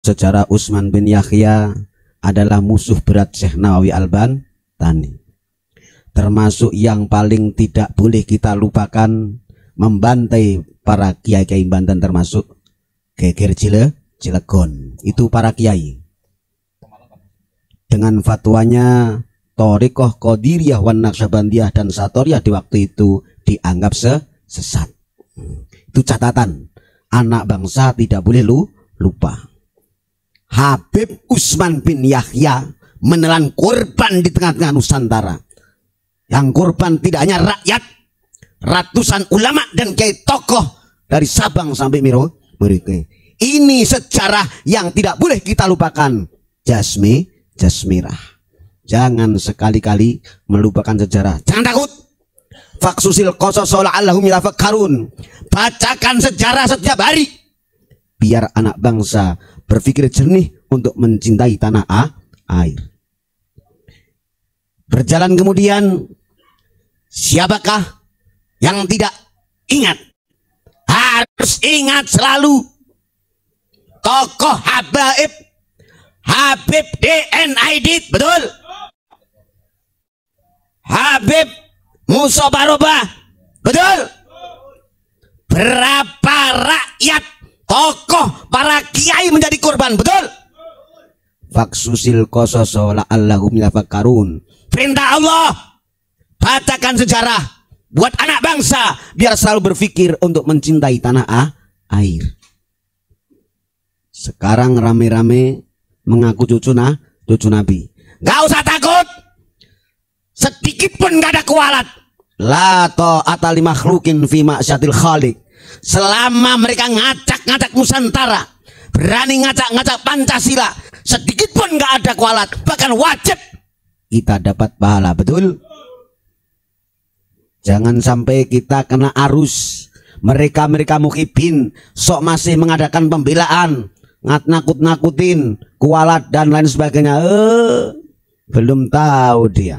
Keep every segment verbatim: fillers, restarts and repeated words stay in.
sejarah Utsman bin Yahya adalah musuh berat Syekh Nawawi Al-Bantani. Termasuk yang paling tidak boleh kita lupakan, membantai para kiai-kiai Banten, termasuk Geger Cilegon. Itu para kiai. Dengan fatwanya Thariqah Qadiriyah wan Naqsyabandiyah dan Satoriyah di waktu itu dianggap sesat. Itu catatan. Anak bangsa tidak boleh lu lupa. Habib Utsman bin Yahya menelan korban di tengah-tengah Nusantara. Yang korban tidak hanya rakyat, ratusan ulama dan kiai tokoh dari Sabang sampai Merauke. Ini sejarah yang tidak boleh kita lupakan. Jasmi, Jasmirah. Jangan sekali-kali melupakan sejarah. Jangan takut. Faksusil qososo la'allahum yatafakkarun. Bacakan sejarah setiap hari, biar anak bangsa berpikir jernih untuk mencintai tanah air. Berjalan kemudian, siapakah yang tidak ingat? Harus ingat selalu tokoh habaib Habib D N Aidit, betul? Habib Musa Barobah, betul? Berapa rakyat, tokoh, para kiai menjadi korban, betul? Faksusil qososo la'allahum yatafakkarun. Perintah Allah, bacakan sejarah buat anak bangsa biar selalu berpikir untuk mencintai tanah air. Sekarang rame-rame mengaku cucu nah, cucu Nabi. Gak usah takut, sedikit pun gak ada kualat. La ta'ata li makhlukin fi ma'syatil khaliq. Selama mereka ngacak-ngacak Nusantara, berani ngacak-ngacak Pancasila, sedikit pun gak ada kualat, bahkan wajib kita dapat pahala, betul? Jangan sampai kita kena arus mereka-mereka mukhibin sok masih mengadakan pembelaan, nakut-nakutin, kualat dan lain sebagainya. Eh, belum tahu dia.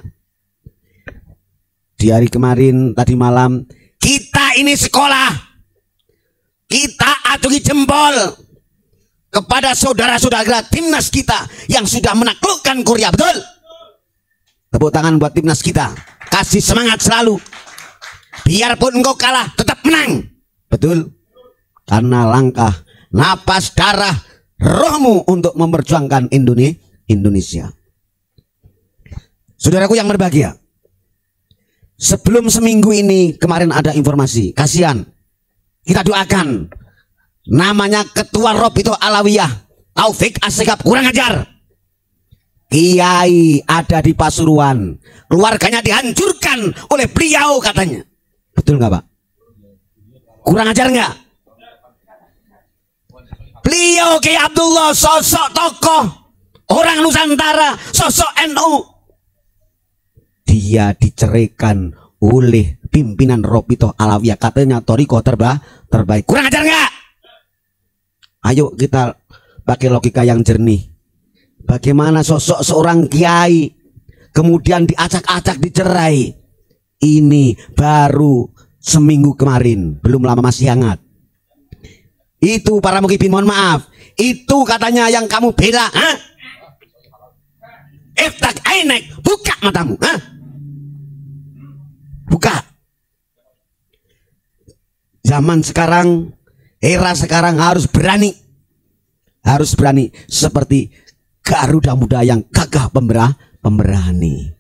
Di hari kemarin, tadi malam, kita ini sekolah, kita acungi jempol kepada saudara-saudara timnas kita yang sudah menaklukkan Korea, betul? Tepuk tangan buat timnas kita, kasih semangat selalu. Biarpun engkau kalah, tetap menang, betul? Karena langkah, napas, darah, rohmu untuk memperjuangkan Indonesia. Saudaraku yang berbahagia, sebelum seminggu ini kemarin ada informasi, kasihan, kita doakan, namanya Ketua Robito Alawiyah Taufik Asegaf, kurang ajar. Kiai ada di Pasuruan, keluarganya dihancurkan oleh beliau katanya. Betul nggak Pak? Kurang ajar nggak? Beliau Kiai Abdullah, sosok tokoh orang Nusantara, sosok N U, dia diceraikan oleh pimpinan Robito Alawiyah, katanya Thariqah terba terbaik. Kurang ajar nggak? Ayo kita pakai logika yang jernih. Bagaimana sosok seorang kiai kemudian diacak-acak, dicerai? Ini baru seminggu kemarin, belum lama masih hangat. Itu para mukhibin, mohon maaf, itu katanya yang kamu bela, hah? Iftak ainek, buka matamu, hah? Buka. Zaman sekarang, era sekarang harus berani, harus berani seperti Garuda Muda yang gagah pemberah, pemberani.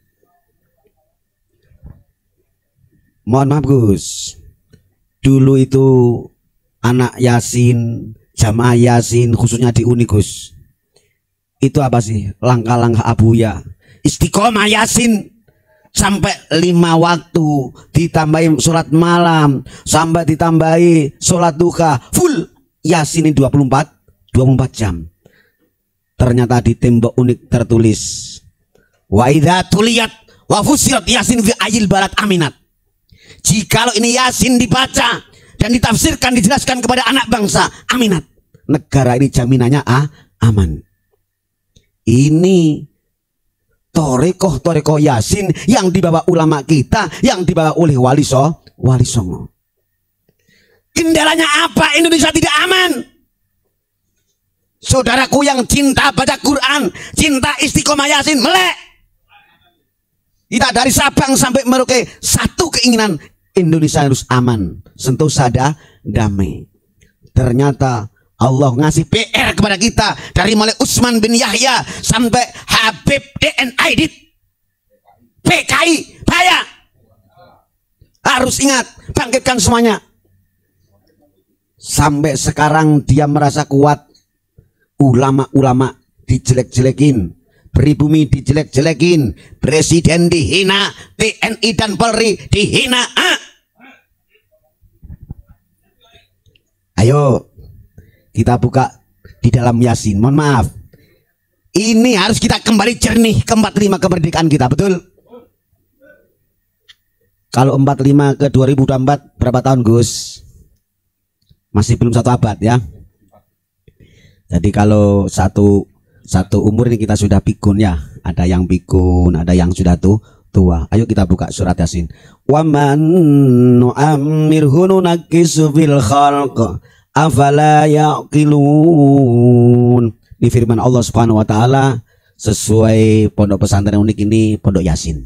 Mohon maaf Gus, dulu itu anak Yasin, jamaah Yasin khususnya di Uni Gus, itu apa sih langkah-langkah Abuya? Istiqomah Yasin sampai lima waktu, ditambahi sholat malam, sampai ditambahi sholat duha, full Yasin ini dua puluh empat jam. Ternyata di tembok unik tertulis, wa idza tuliyat wa fusilat Yasin fi ayil barat aminat. Jikalau ini Yasin dibaca dan ditafsirkan, dijelaskan kepada anak bangsa, aminat, negara ini jaminannya ah, aman. Ini Thariqah Thariqah Yasin yang dibawa ulama kita, yang dibawa oleh Wali So, Wali Songo. Kendalanya apa? Indonesia tidak aman. Saudaraku yang cinta baca Quran, cinta istiqomah Yasin, melek. Kita dari Sabang sampai Merauke, satu keinginan, Indonesia harus aman, sentosa, damai. Ternyata Allah ngasih P R kepada kita, dari mulai Utsman bin Yahya sampai Habib D N Aidit, P K I, bahaya. Harus ingat, bangkitkan semuanya. Sampai sekarang dia merasa kuat. Ulama-ulama dijelek-jelekin, pribumi dijelek-jelekin, presiden dihina, T N I dan Polri dihina. Ah. Ayo kita buka di dalam Yasin. Mohon maaf, ini harus kita kembali jernih ke empat puluh lima kemerdekaan kita, betul? Kalau empat puluh lima ke dua ribu dua puluh empat berapa tahun, Gus? Masih belum satu abad ya. Jadi kalau satu satu umur ini kita sudah pikun ya. Ada yang pikun, ada yang sudah tuh tua. Ayo kita buka surat Yasin. Wa man nu'ammirhu nunakkisu fil khalq afala yaqilun. Di firman Allah Subhanahu wa taala sesuai pondok pesantren unik ini, pondok Yasin.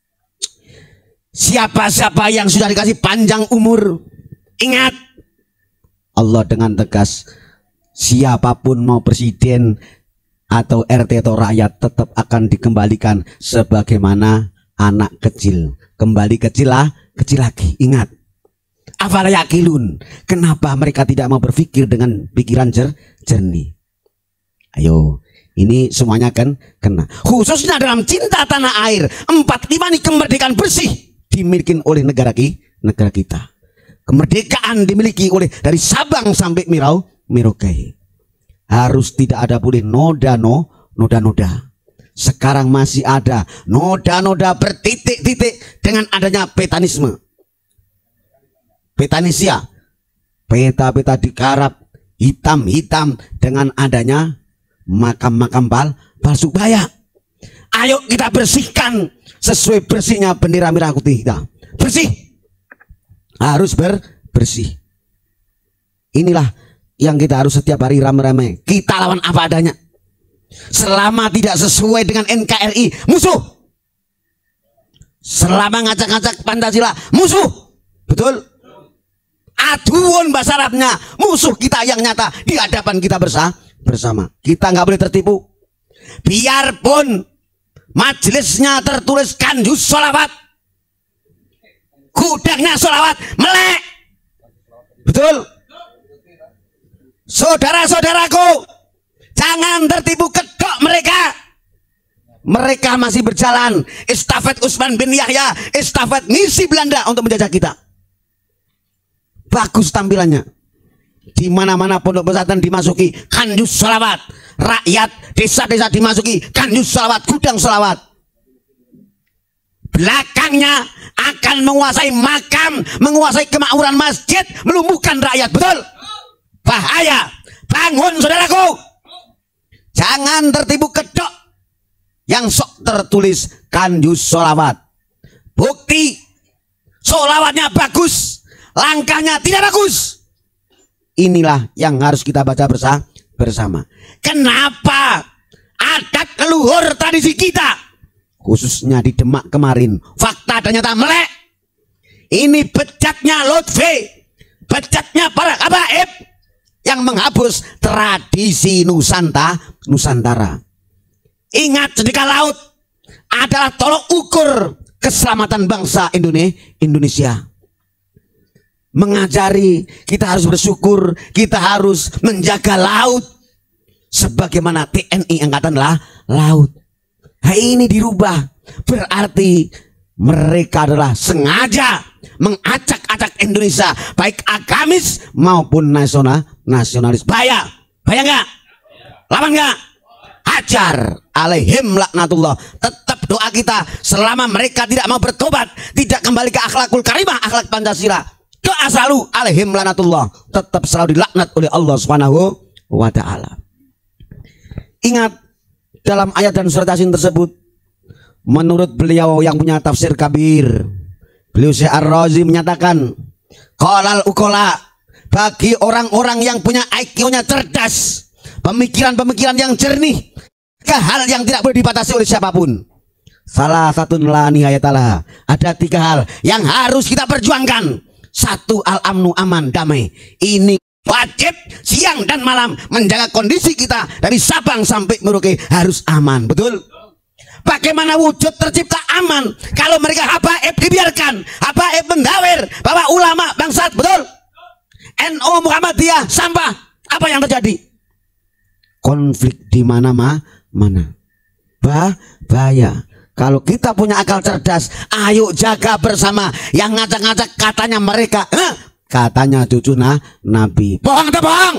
Siapa-siapa yang sudah dikasih panjang umur, ingat Allah dengan tegas, siapapun mau presiden atau R T atau rakyat tetap akan dikembalikan sebagaimana anak kecil. Kembali kecil lah, kecil lagi. Ingat, afala yaqilun. Kenapa mereka tidak mau berpikir dengan pikiran jer jernih? Ayo, ini semuanya kan kena. Khususnya dalam cinta tanah air. empat puluh lima ini kemerdekaan bersih dimiliki oleh negara ki, negara kita. Kemerdekaan dimiliki oleh dari Sabang sampai Mirau, Merauke. Harus tidak ada boleh noda no, noda-noda. Sekarang masih ada noda-noda bertitik-titik dengan adanya petanisme. Petanisia. Peta-peta dikarap hitam-hitam dengan adanya makam-makam pal, palsu, bahaya. Ayo kita bersihkan sesuai bersihnya bendera merah putih kita. Bersih. Harus ber bersih. Inilah yang kita harus setiap hari rame-rame. Kita lawan apa adanya. Selama tidak sesuai dengan N K R I, musuh. Selama ngacak-ngacak Pancasila, musuh. Betul? Aduan bahasa Arabnya, musuh kita yang nyata di hadapan kita bersa bersama. Kita nggak boleh tertipu. Biarpun majelisnya tertulis kanjus sholawat, gudangnya sholawat, melek. Betul? Saudara-saudaraku, jangan tertipu kedok mereka. Mereka masih berjalan estafet Utsman bin Yahya, estafet misi Belanda untuk menjajah kita. Bagus tampilannya. Di mana-mana pondok pesantren dimasuki kanjus sholawat, rakyat desa-desa dimasuki kanjus sholawat, gudang sholawat. Belakangnya akan menguasai makam, menguasai kemakmuran masjid, melumpuhkan rakyat. Betul? Bahaya. Bangun saudaraku. Jangan tertipu kedok yang sok tertulis kanjus sholawat. Bukti sholawatnya bagus, langkahnya tidak bagus. Inilah yang harus kita baca bersama. Kenapa ada keluhur tradisi kita, khususnya di Demak kemarin, fakta dan nyata melek. Ini bejatnya Lutfi, bejatnya para habaib yang menghapus tradisi Nusantara. Nusantara. Ingat, sedekah laut adalah tolok ukur keselamatan bangsa Indonesia. Mengajari kita harus bersyukur, kita harus menjaga laut sebagaimana T N I Angkatan Laut. Nah, ini dirubah, berarti mereka adalah sengaja mengacak-acak Indonesia, baik agamis maupun nasional nasionalis. Bahaya, bahaya nggak? Lawan nggak? Hajar alaihim laknatullah. Tetap doa kita selama mereka tidak mau bertobat, tidak kembali ke akhlakul karimah, akhlak Pancasila. Doa selalu alaihim laknatullah, tetap selalu dilaknat oleh Allah Subhanahu wa taala. Ingat, dalam ayat dan surat Yasin tersebut, menurut beliau yang punya tafsir kabir, beliau Syekh Ar-Razi menyatakan, qalal ukola, bagi orang-orang yang punya I Q-nya cerdas, pemikiran-pemikiran yang jernih ke hal yang tidak boleh dibatasi oleh siapapun. Salah satu la nihayatalah, ada tiga hal yang harus kita perjuangkan. Satu, al-amnu, aman, damai. Ini wajib siang dan malam menjaga kondisi kita dari Sabang sampai Merauke harus aman, betul? Bagaimana wujud tercipta aman kalau mereka habaib dibiarkan, habaib mendawir, bahwa ulama bangsat, betul? N U Muhammadiyah sampah, apa yang terjadi? Konflik di mana-mana, mana? Bah, bahaya. Kalau kita punya akal cerdas, ayo jaga bersama. Yang ngacak-ngacak katanya mereka, eh, katanya cucu nah, Nabi. Bohong atau bohong?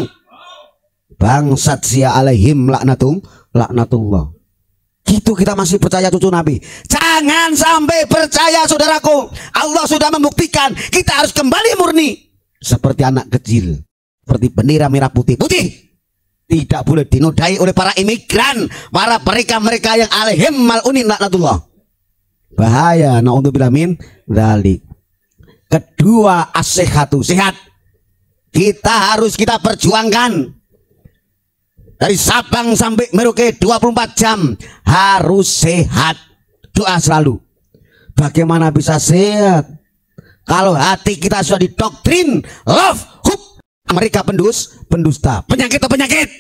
Bangsat sia alaihim laknatung, laknatullah. Gitu kita masih percaya cucu Nabi. Jangan sampai percaya, saudaraku. Allah sudah membuktikan kita harus kembali murni. Seperti anak kecil, seperti bendera merah putih. Putih tidak boleh dinodai oleh para imigran, para mereka-mereka yang alaihim malunin laknatullah. Bahaya, naudzubillah min dzalik. Kedua, as-sihhatu, sehat. Kita harus kita perjuangkan dari Sabang sampai Merauke dua puluh empat jam harus sehat. Doa selalu. Bagaimana bisa sehat kalau hati kita sudah didoktrin love, hope, mereka pendus, pendusta, penyakit penyakit.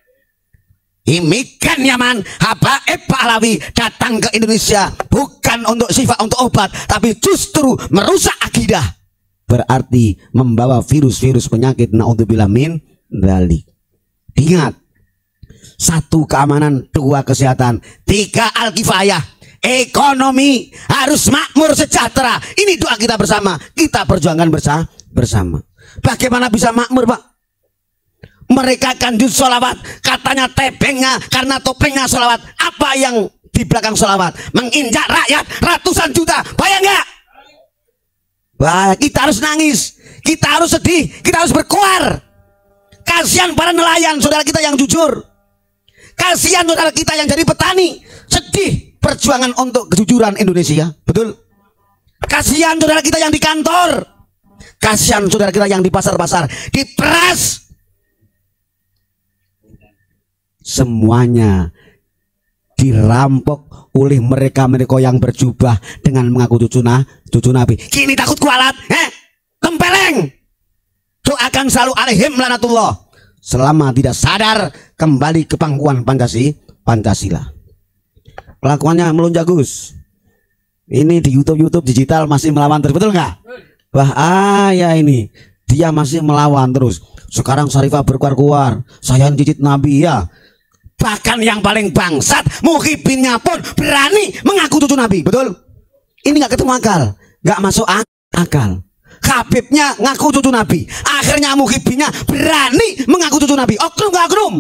Imigran Yaman, habaib Pahlawi datang ke Indonesia bukan untuk sifat, untuk obat, tapi justru merusak akidah. Berarti membawa virus-virus penyakit, naudzubillah min dzalik. Ingat, satu keamanan, dua kesehatan, tiga al-kifayah, ekonomi harus makmur sejahtera. Ini doa kita bersama, kita perjuangkan bersama. bersama. Bagaimana bisa makmur, Pak? Mereka kan juz sholawat, katanya tebengnya karena topengnya sholawat. Apa yang di belakang sholawat? Menginjak rakyat ratusan juta. Bayang nggak? Wah, kita harus nangis, kita harus sedih, kita harus berkuar. Kasihan para nelayan, saudara kita yang jujur. Kasihan saudara kita yang jadi petani, sedih perjuangan untuk kejujuran Indonesia, betul? Kasihan saudara kita yang di kantor, kasihan saudara kita yang di pasar-pasar, diperas. Semuanya dirampok oleh mereka-mereka yang berjubah dengan mengaku cucu nah, cucu Nabi. Kini takut kualat, eh? Tempeleng. Doakan selalu alaihim lanatullah. Selama tidak sadar kembali ke pangkuan Pancasila, Pancasila. Kelakuannya melonjak Gus. Ini di YouTube YouTube digital masih melawan terus, betul nggak? Bahaya ini. Dia masih melawan terus. Sekarang Syarifah berkuar-kuar, saya cicit Nabi ya. Bahkan yang paling bangsat, muhibinnya pun berani mengaku cucu Nabi, betul? Ini nggak ketemu akal, nggak masuk akal. Habibnya ngaku cucu Nabi, akhirnya muhibinnya berani mengaku cucu Nabi. Oknum nggak oknum?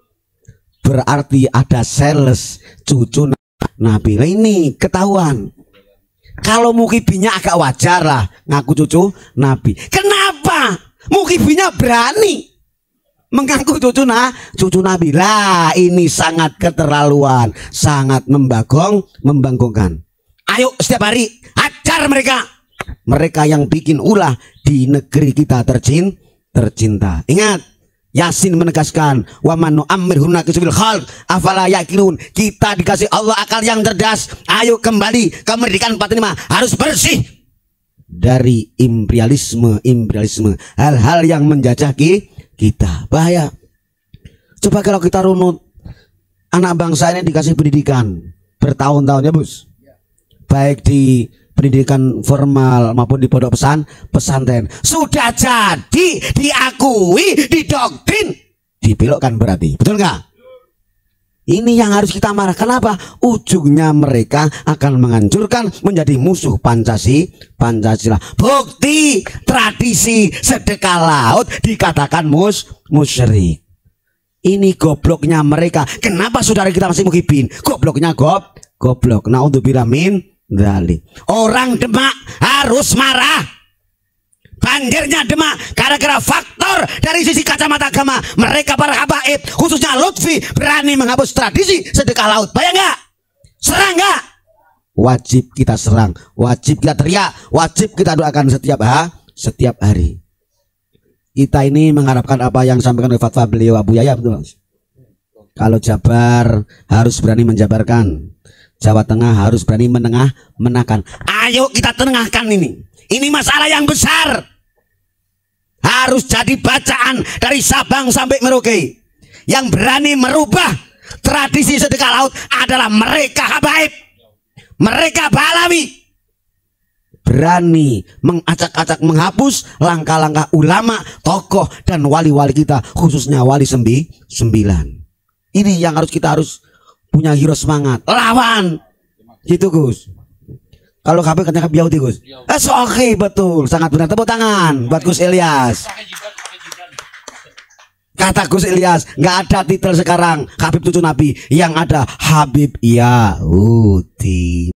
Berarti ada sales cucu Nabi. Nah, ini ketahuan. Kalau muhibinnya agak wajar lah ngaku cucu Nabi. Kenapa muhibinnya berani mengaku cucu nah, cucu Nabi? Lah ini sangat keterlaluan, sangat membagong, membangkongkan. Ayo setiap hari ajar mereka, mereka yang bikin ulah di negeri kita tercinta, tercinta. Ingat, Yasin menegaskan, wa man nu'ammirhu nakisubil khalq afala yaqilun. Kita dikasih Allah akal yang cerdas. Ayo kembali ke kemerdekaan empat puluh lima, harus bersih dari imperialisme, imperialisme, hal-hal yang menjajah kita. Bahaya. Coba kalau kita runut, anak bangsa ini dikasih pendidikan bertahun-tahun ya Bos, baik di pendidikan formal maupun di pondok pesan pesantren, sudah jadi diakui, didoktrin, dibelokkan berarti, betul nggak? Ini yang harus kita marah. Kenapa? Ujungnya mereka akan menghancurkan, menjadi musuh Pancasila. Pancasila. Bukti tradisi sedekah laut dikatakan mus musyrik. Ini gobloknya mereka. Kenapa saudara kita masih muhibin? Gobloknya gob goblok. Naudzubillah min dzalik. Orang Demak harus marah. Banjirnya Demak gara-gara faktor dari sisi kacamata agama. Mereka para habaib, khususnya Lutfi, berani menghapus tradisi sedekah laut. Bayang nggak? Serang nggak? Wajib kita serang, wajib kita teriak, wajib kita doakan setiap ha, setiap hari. Kita ini mengharapkan apa yang disampaikan oleh fatwa beliau Abu Yahya, betul? Kalau Jabar harus berani menjabarkan, Jawa Tengah harus berani menengah menakan. Ayo kita tengahkan ini. Ini masalah yang besar. Harus jadi bacaan dari Sabang sampai Merauke. Yang berani merubah tradisi sedekah laut adalah mereka habaib. Mereka Balawi. Berani mengacak-acak menghapus langkah-langkah ulama, tokoh dan wali-wali kita, khususnya wali sembi, sembilan. Ini yang harus kita harus punya hero semangat. Lawan. Gitu Gus. Kalau K P katanya Yahudi Gus. Eh, oke, betul, sangat benar. Tepuk tangan buat Gus Ilyas. Kata Gus Ilyas, nggak ada titel sekarang Habib cucu Nabi, yang ada Habib Yahudi.